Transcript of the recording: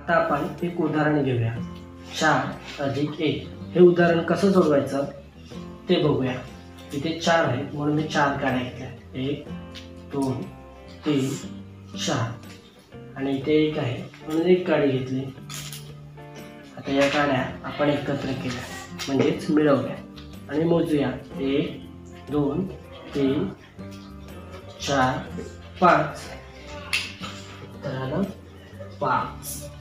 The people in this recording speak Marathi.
आता आपण एक उदाहरण घेऊया. 4 अधिक 1 हे उदाहरण कसं सोडवायचं ते बघूया. इथे 4 आहेत म्हणून मी 4 काड्या घेतल्या. 1 2 3 4 आणि इथे 1 आहे म्हणून 1 काडी घेतली. आता या काड्या आपण एकत्र केल्या म्हणजेच मिळवल्या आणि मोजूया. 1 2 3 4 5 तर आलं 5.